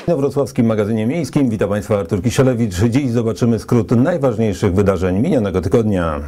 Na wrocławskim magazynie miejskim witam Państwa Artur Kisielewicz. Dziś zobaczymy skrót najważniejszych wydarzeń minionego tygodnia.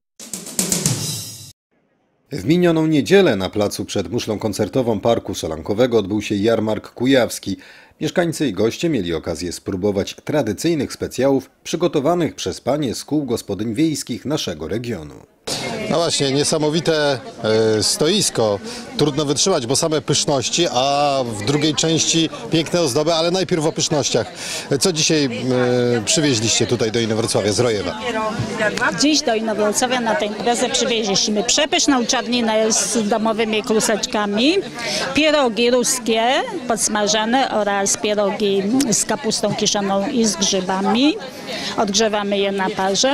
W minioną niedzielę na placu przed muszlą koncertową Parku Solankowego odbył się jarmark kujawski. Mieszkańcy i goście mieli okazję spróbować tradycyjnych specjałów przygotowanych przez panie z kół gospodyń wiejskich naszego regionu. No właśnie, niesamowite stoisko, trudno wytrzymać, bo same pyszności, a w drugiej części piękne ozdoby, ale najpierw o pysznościach. Co dzisiaj przywieźliście tutaj do Inowrocławia z Rojewa? Dziś do Inowrocławia na tę imprezę przywieźliśmy przepyszną czarninę z domowymi kluseczkami, pierogi ruskie podsmażane oraz pierogi z kapustą kiszoną i z grzybami. Odgrzewamy je na parze.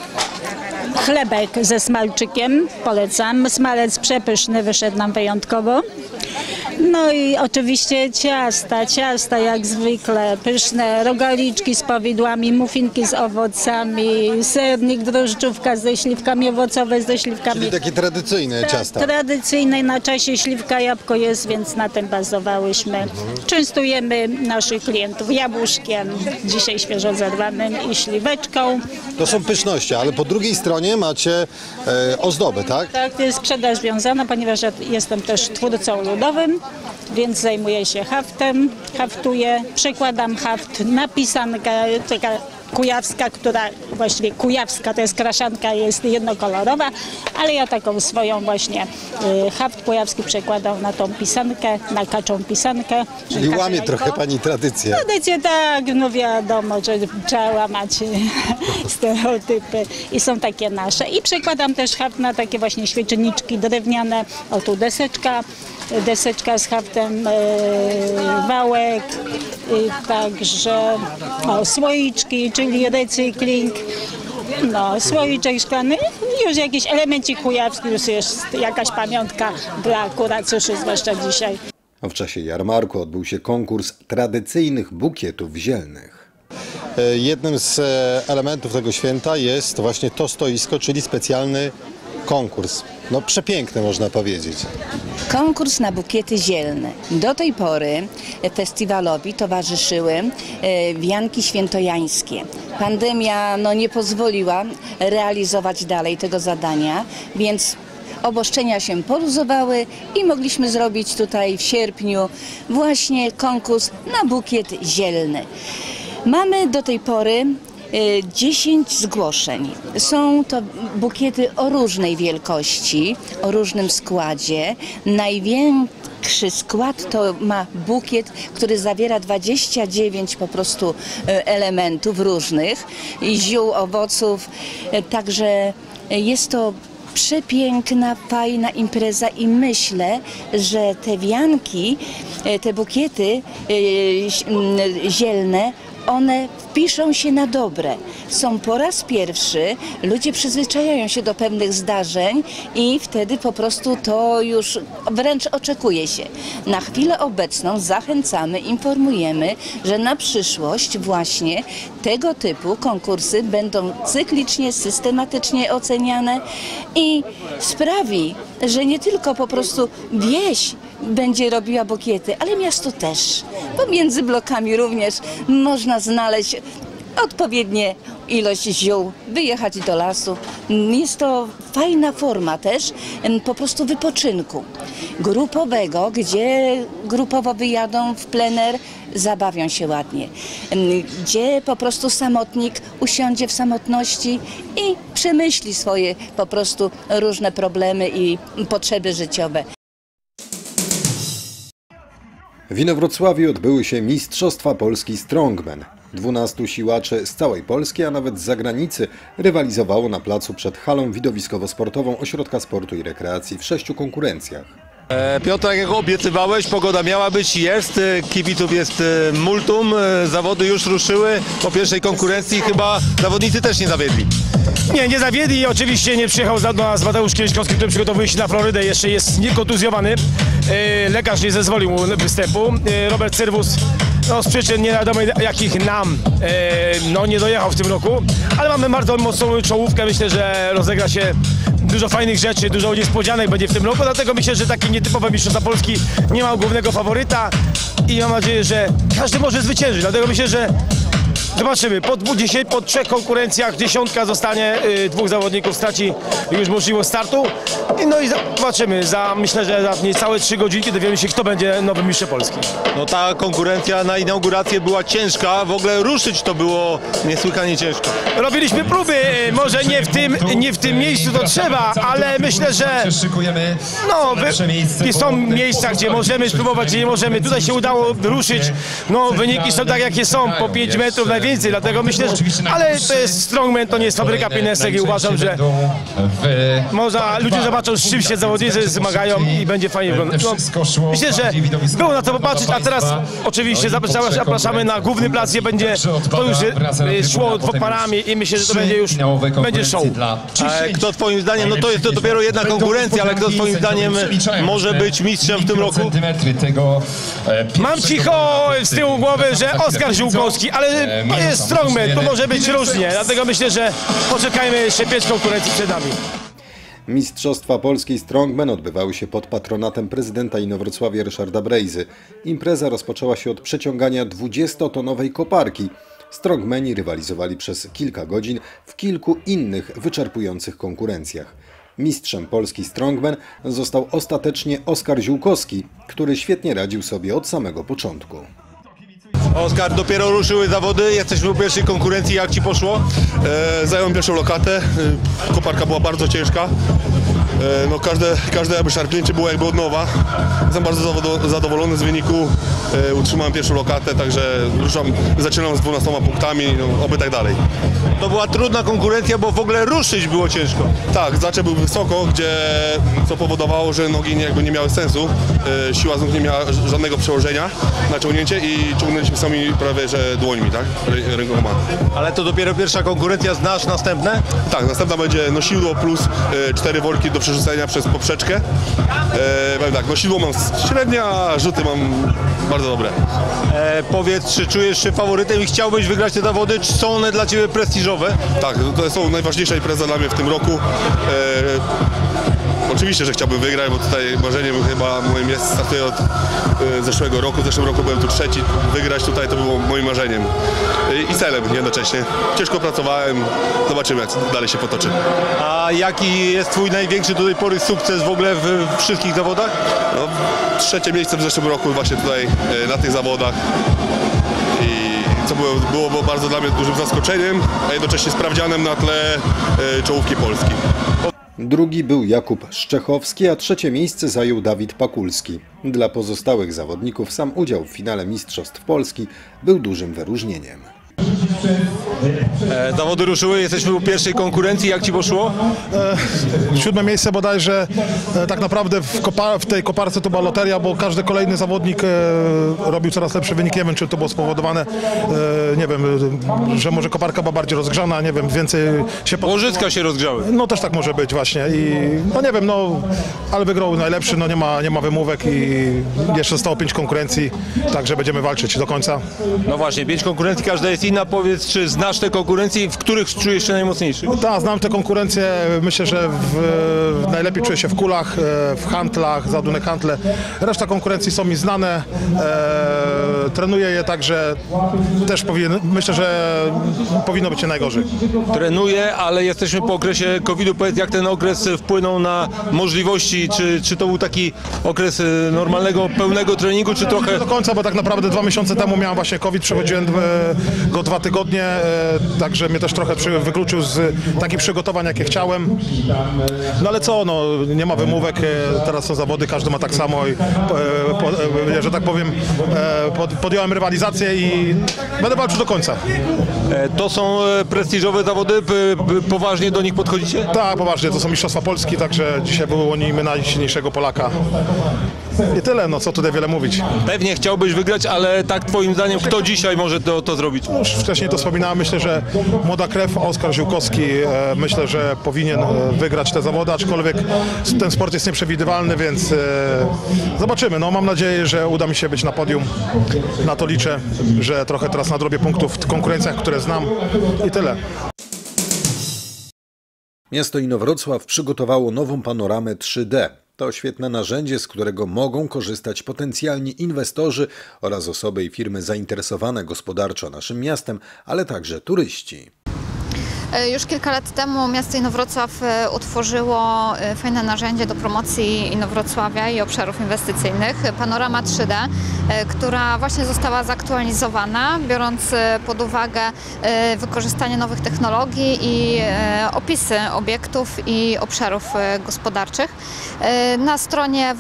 Chlebek ze smalczykiem, polecam. Smalec przepyszny, wyszedł nam wyjątkowo. No i oczywiście ciasta jak zwykle, pyszne rogaliczki z powidłami, muffinki z owocami, sernik, drożdżówka ze śliwkami owocowe, ze śliwkami. Czyli takie tradycyjne ciasta. Tradycyjne, na czasie śliwka, jabłko jest, więc na tym bazowałyśmy. Częstujemy naszych klientów jabłuszkiem, dzisiaj świeżo zerwanym i śliweczką. To są pyszności, ale po drugiej stronie macie ozdoby, tak? Tak, to jest sprzedaż wiązana, ponieważ ja jestem też twórcą ludowym, więc zajmuję się haftem, haftuję, przekładam haft na pisankę, taka kujawska, właściwie kujawska, to jest kraszanka, jest jednokolorowa, ale ja taką swoją właśnie haft kujawski przekładam na tą pisankę, na kaczą pisankę. Czyli łamie trochę pani tradycję. Tradycję tak, no wiadomo, że trzeba łamać stereotypy i są takie nasze. I przekładam też haft na takie właśnie świeczniczki drewniane, o tu deseczka z haftem, wałek, także słoiczki, czyli recykling, słoiczek szklany, już jakiś elemencik kujawski, już jest jakaś pamiątka dla kuracuszy, zwłaszcza dzisiaj. W czasie jarmarku odbył się konkurs tradycyjnych bukietów zielnych. Jednym z elementów tego święta jest właśnie to stoisko, czyli specjalny konkurs. No przepiękny, można powiedzieć. Konkurs na bukiety zielne. Do tej pory festiwalowi towarzyszyły wianki świętojańskie. Pandemia nie pozwoliła realizować dalej tego zadania, więc obostrzenia się poluzowały i mogliśmy zrobić tutaj w sierpniu właśnie konkurs na bukiet zielny. Mamy do tej pory 10 zgłoszeń. Są to bukiety o różnej wielkości, o różnym składzie. Największy skład to ma bukiet, który zawiera 29 po prostu elementów różnych, ziół, owoców. Także jest to przepiękna, fajna impreza i myślę, że te wianki, te bukiety zielne, one wpiszą się na dobre. Są po raz pierwszy, ludzie przyzwyczajają się do pewnych zdarzeń i wtedy po prostu to już wręcz oczekuje się. Na chwilę obecną zachęcamy, informujemy, że na przyszłość właśnie tego typu konkursy będą cyklicznie, systematycznie oceniane i sprawi, że nie tylko po prostu wieś będzie robiła bukiety, ale miasto też. Pomiędzy blokami również można znaleźć odpowiednie ilość ziół, wyjechać do lasu. Jest to fajna forma też po prostu wypoczynku grupowego, gdzie grupowo wyjadą w plener, zabawią się ładnie. Gdzie po prostu samotnik usiądzie w samotności i przemyśli swoje po prostu różne problemy i potrzeby życiowe. W Inowrocławiu odbyły się Mistrzostwa Polski Strongman. 12 siłaczy z całej Polski, a nawet z zagranicy rywalizowało na placu przed halą widowiskowo-sportową Ośrodka Sportu i Rekreacji w 6 konkurencjach. Piotr, jak obiecywałeś, pogoda miała być, jest, kibiców jest multum, zawody już ruszyły, po pierwszej konkurencji chyba zawodnicy też nie zawiedli. Nie zawiedli, oczywiście nie przyjechał do nas Mateusz Kieśkowski, który przygotowuje się na Florydę, jeszcze jest niekontuzjowany, lekarz nie zezwolił mu występu, Robert Cyrwus z przyczyn nie wiadomo jakich nam nie dojechał w tym roku, ale mamy bardzo mocną czołówkę, myślę, że rozegra się dużo fajnych rzeczy, dużo niespodzianek będzie w tym roku, dlatego myślę, że takie nietypowe mistrzostwa Polski nie ma głównego faworyta. i mam nadzieję, że każdy może zwyciężyć. Dlatego myślę, że zobaczymy, po 3 konkurencjach dziesiątka zostanie, 2 zawodników straci już możliwość startu. No i zobaczymy, myślę, że za niecałe 3 godzinki dowiemy się, kto będzie nowym mistrzem Polski. No ta konkurencja na inaugurację była ciężka, w ogóle ruszyć to było niesłychanie ciężko. Robiliśmy próby, może nie w tym miejscu to trzeba, ale myślę, że no, są miejsca, gdzie możemy spróbować, gdzie nie możemy. Tutaj się udało ruszyć, no wyniki są tak jakie są, po 5 metrów najwięcej, dlatego myślę, że, ale to jest strongman, to nie jest fabryka pinesek i uważam, że ludzie zobaczą, z czym się zawodnicy zmagają i będzie fajnie wyglądać. No, myślę, że było na to popatrzeć, a teraz oczywiście zapraszamy na główny plac, gdzie będzie to już szło 2 parami i myślę, że to będzie show. Kto twoim zdaniem, no to jest to dopiero jedna konkurencja, ale kto twoim zdaniem może być mistrzem w tym roku? Mam cicho z tyłu głowy, że Oskar Ziółkowski, ale to jest strongman, tu może być różnie, dlatego myślę, że poczekajmy jeszcze 5 konkurencji przed nami. Mistrzostwa Polski Strongman odbywały się pod patronatem prezydenta Inowrocławia Ryszarda Brejzy. Impreza rozpoczęła się od przeciągania 20-tonowej koparki. Strongmeni rywalizowali przez kilka godzin w kilku innych wyczerpujących konkurencjach. Mistrzem Polski Strongman został ostatecznie Oskar Ziółkowski, który świetnie radził sobie od samego początku. Oskar, dopiero ruszyły zawody, jesteśmy u pierwszej konkurencji, jak ci poszło? Zająłem pierwszą lokatę, koparka była bardzo ciężka. No każde jakby szarpnięcie było jakby od nowa. Jestem bardzo zadowolony z wyniku. Utrzymałem pierwszą lokatę, także zaczynam z 12 punktami, no, oby tak dalej. To była trudna konkurencja, bo w ogóle ruszyć było ciężko. Tak, zaczep był wysoko, co powodowało, że nogi nie miały sensu. Siła z nóg nie miała żadnego przełożenia na ciągnięcie i ciągnęliśmy sami prawie że dłońmi, tak? Rękoma. Ale to dopiero pierwsza konkurencja, znasz następne? Tak, następna będzie nosidło plus 4 worki do przerzucenia przez poprzeczkę. Tak, nosidło mam średnie, a rzuty mam bardzo dobre. Powiedz, czy czujesz się faworytem i chciałbyś wygrać te zawody? Czy są one dla Ciebie prestiżowe? Tak, to są najważniejsza impreza dla mnie w tym roku. Oczywiście, że chciałbym wygrać, bo tutaj marzeniem chyba moim jest, startuję od zeszłego roku. W zeszłym roku byłem tu 3. Wygrać tutaj to było moim marzeniem i celem jednocześnie. Ciężko pracowałem, zobaczymy jak dalej się potoczy. A jaki jest Twój największy do tej pory sukces w ogóle w wszystkich zawodach? No, 3. miejsce w zeszłym roku właśnie tutaj na tych zawodach. Co było bardzo dla mnie dużym zaskoczeniem, a jednocześnie sprawdzianem na tle czołówki Polski. Drugi był Jakub Szczechowski, a 3. miejsce zajął Dawid Pakulski. Dla pozostałych zawodników sam udział w finale Mistrzostw Polski był dużym wyróżnieniem. Zawody ruszyły, jesteśmy u pierwszej konkurencji, jak Ci poszło? 7. miejsce bodajże, tak naprawdę w tej koparce to była loteria, bo każdy kolejny zawodnik robił coraz lepszy wynik. Nie wiem, czy to było spowodowane, nie wiem, że może koparka była bardziej rozgrzana, nie wiem, więcej się... Łożyska się rozgrzały. No też tak może być właśnie i no nie wiem, no ale wygrał najlepszy, no nie ma wymówek i jeszcze zostało 5 konkurencji, także będziemy walczyć do końca. No właśnie, 5 konkurencji, każda jest inna. Powiedz, czy znasz te konkurencje, w których czujesz się najmocniejszy? Tak, znam te konkurencje. Myślę, że najlepiej czuję się w kulach, w hantlach, załadunek hantle. Reszta konkurencji są mi znane. Trenuję je tak, że też myślę, że powinno być nie najgorzej. Trenuję, ale jesteśmy po okresie COVID-u. Powiedz, jak ten okres wpłynął na możliwości? Czy to był taki okres normalnego, pełnego treningu, czy trochę... Do końca, bo tak naprawdę 2 miesiące temu miałem właśnie COVID, przechodziłem go 2 tygodnie, także mnie też trochę wykluczył z takich przygotowań, jakie chciałem. No ale co, no nie ma wymówek, teraz są zawody, każdy ma tak samo i że tak powiem, podjąłem rywalizację i będę walczył do końca. To są prestiżowe zawody, poważnie do nich podchodzicie? Tak, poważnie, to są Mistrzostwa Polski, także dzisiaj wyłonimy najsilniejszego Polaka. I tyle, no co tutaj wiele mówić. Pewnie chciałbyś wygrać, ale tak twoim zdaniem, kto dzisiaj może to zrobić? Już wcześniej to wspominałem, myślę, że młoda krew, Oskar Ziółkowski, myślę, że powinien wygrać te zawody, aczkolwiek ten sport jest nieprzewidywalny, więc zobaczymy. No, mam nadzieję, że uda mi się być na podium. Na to liczę, że trochę teraz nadrobię punktów w konkurencjach, które znam i tyle. Miasto Inowrocław przygotowało nową panoramę 3D. To świetne narzędzie, z którego mogą korzystać potencjalni inwestorzy oraz osoby i firmy zainteresowane gospodarczo naszym miastem, ale także turyści. Już kilka lat temu miasto Inowrocław utworzyło fajne narzędzie do promocji Inowrocławia i obszarów inwestycyjnych, Panorama 3D, która właśnie została zaktualizowana, biorąc pod uwagę wykorzystanie nowych technologii i opisy obiektów i obszarów gospodarczych. Na stronie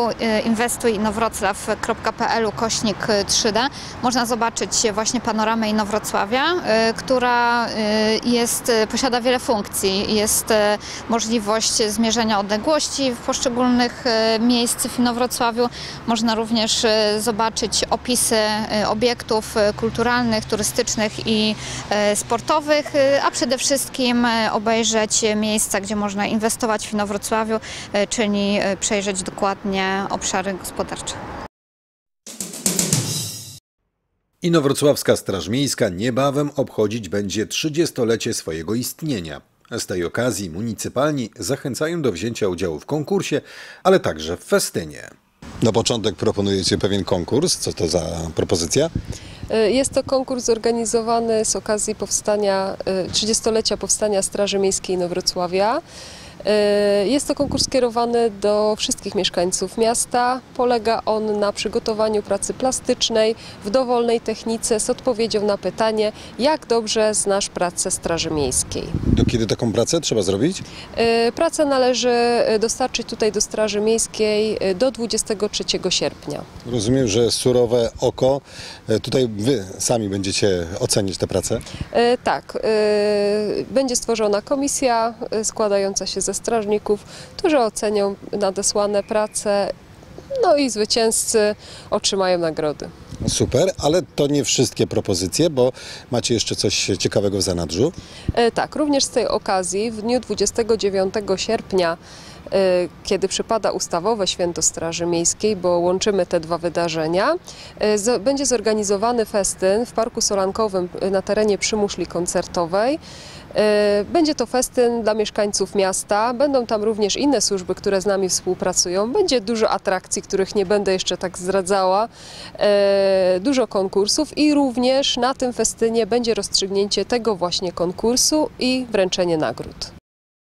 www.inwestujinowroclaw.pl/3D można zobaczyć właśnie panoramę Inowrocławia, która posiada wiele funkcji. Jest możliwość zmierzenia odległości w poszczególnych miejsc w Inowrocławiu. Można również zobaczyć opisy obiektów kulturalnych, turystycznych i sportowych, a przede wszystkim obejrzeć miejsca, gdzie można inwestować w Inowrocławiu, czyli przejrzeć dokładnie obszary gospodarcze. Inowrocławska Straż Miejska niebawem obchodzić będzie 30-lecie swojego istnienia. Z tej okazji municypalni zachęcają do wzięcia udziału w konkursie, ale także w festynie. Na początek proponujecie pewien konkurs. Co to za propozycja? Jest to konkurs zorganizowany z okazji 30-lecia powstania Straży Miejskiej Inowrocławia. Jest to konkurs skierowany do wszystkich mieszkańców miasta. Polega on na przygotowaniu pracy plastycznej w dowolnej technice z odpowiedzią na pytanie, jak dobrze znasz pracę Straży Miejskiej. Do kiedy taką pracę trzeba zrobić? Pracę należy dostarczyć tutaj do Straży Miejskiej do 23 sierpnia. Rozumiem, że surowe oko. Tutaj wy sami będziecie ocenić tę pracę? Tak. Będzie stworzona komisja składająca się ze strażników, którzy ocenią nadesłane prace, no i zwycięzcy otrzymają nagrody. Super, ale to nie wszystkie propozycje, bo macie jeszcze coś ciekawego w zanadrzu? Tak, również z tej okazji w dniu 29 sierpnia, kiedy przypada ustawowe Święto Straży Miejskiej, bo łączymy te dwa wydarzenia, będzie zorganizowany festyn w Parku Solankowym na terenie Przymuszli Koncertowej. Będzie to festyn dla mieszkańców miasta, będą tam również inne służby, które z nami współpracują. Będzie dużo atrakcji, których nie będę jeszcze tak zdradzała, dużo konkursów i również na tym festynie będzie rozstrzygnięcie tego właśnie konkursu i wręczenie nagród.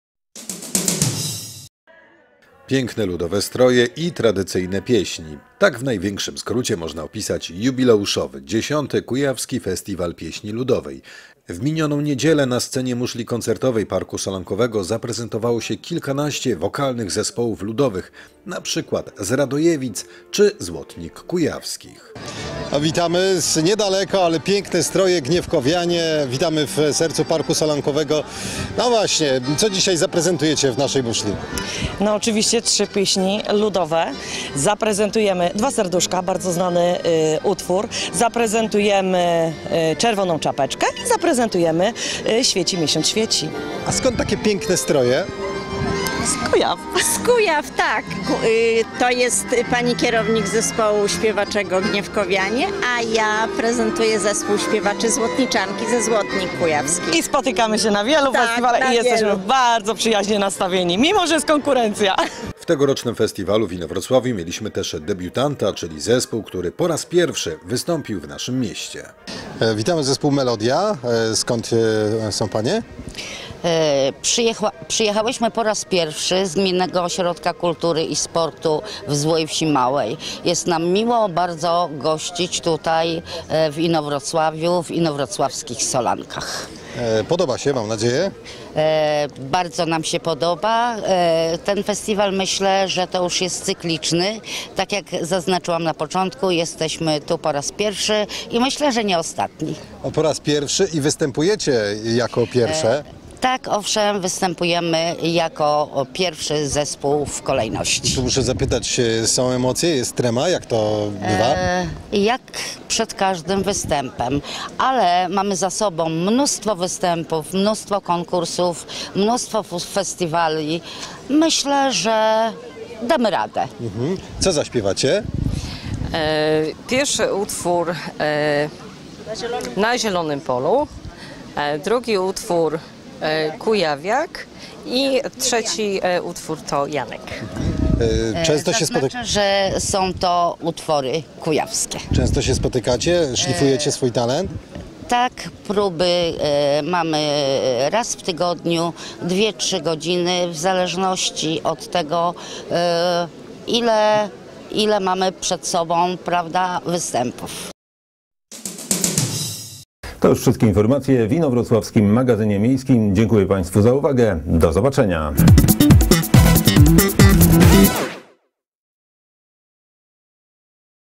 Piękne ludowe stroje i tradycyjne pieśni. Tak w największym skrócie można opisać jubileuszowy 10. Kujawski Festiwal Pieśni Ludowej. W minioną niedzielę na scenie muszli koncertowej Parku Solankowego zaprezentowało się kilkanaście wokalnych zespołów ludowych, na przykład z Radojewic czy Złotnik Kujawskich. A witamy z niedaleko, ale piękne stroje gniewkowianie. Witamy w sercu Parku Solankowego. No właśnie, co dzisiaj zaprezentujecie w naszej muszli? No oczywiście 3 pieśni ludowe. Zaprezentujemy 2 serduszka, bardzo znany utwór. Zaprezentujemy Czerwoną czapeczkę i zaprezentujemy Świeci miesiąc świeci. A skąd takie piękne stroje? Z Kujaw. Z Kujaw, tak. To jest pani kierownik zespołu śpiewaczego Gniewkowianie, a ja prezentuję zespół śpiewaczy Złotniczanki ze Złotnik Kujawski. I spotykamy się na wielu festiwalach i jesteśmy bardzo przyjaźnie nastawieni, mimo że jest konkurencja. W tegorocznym festiwalu w Inowrocławiu mieliśmy też debiutanta, czyli zespół, który po raz pierwszy wystąpił w naszym mieście. Witamy zespół Melodia. Skąd są panie? Przyjechałyśmy po raz pierwszy z Gminnego Ośrodka Kultury i Sportu w Złej Wsi Małej. Jest nam miło bardzo gościć tutaj w Inowrocławiu, w inowrocławskich Solankach. Podoba się, mam nadzieję? Bardzo nam się podoba. Ten festiwal, myślę, że to już jest cykliczny. Tak jak zaznaczyłam na początku, jesteśmy tu po raz pierwszy i myślę, że nie ostatni. Po raz pierwszy i występujecie jako pierwsze? Tak, owszem, występujemy jako pierwszy zespół w kolejności. Tu muszę zapytać, są emocje, jest trema, jak to bywa? Jak przed każdym występem, ale mamy za sobą mnóstwo występów, mnóstwo konkursów, mnóstwo festiwali. Myślę, że damy radę. Co zaśpiewacie? Pierwszy utwór Na Zielonym Polu, drugi utwór Kujawiak i trzeci utwór to Janek. Często się Zaznaczę, że są to utwory kujawskie. Często się spotykacie, szlifujecie swój talent? Tak, próby mamy raz w tygodniu, 2-3 godziny, w zależności od tego, ile mamy przed sobą, prawda, występów. To już wszystkie informacje w Inowrocławskim Magazynie Miejskim. Dziękuję Państwu za uwagę. Do zobaczenia.